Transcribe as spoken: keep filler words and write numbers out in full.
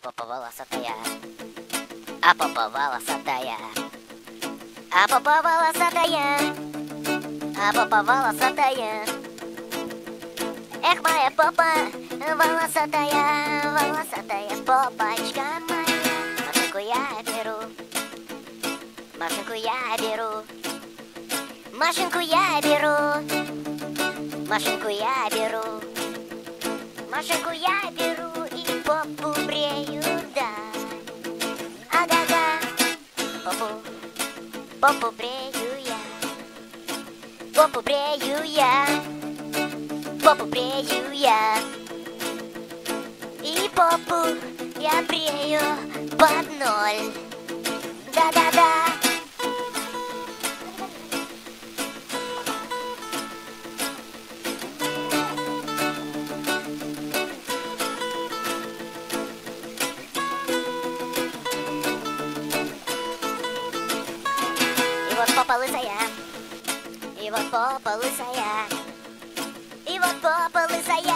попа волосатая, а попа волосатая, а попа волосатая, а попа волосатая. Эх, моя попа волосатая, волосатая попочка моя. Машинку я беру, машинку я беру, машинку я беру, машинку я беру, машинку я беру и попу брею, да. Ага-га, попу, попу брею я, попу брею я, попу брею я, и попу я брею под ноль. Да-да-да. И вот попа лысая, и вот попа лысая, и вот попа лысая.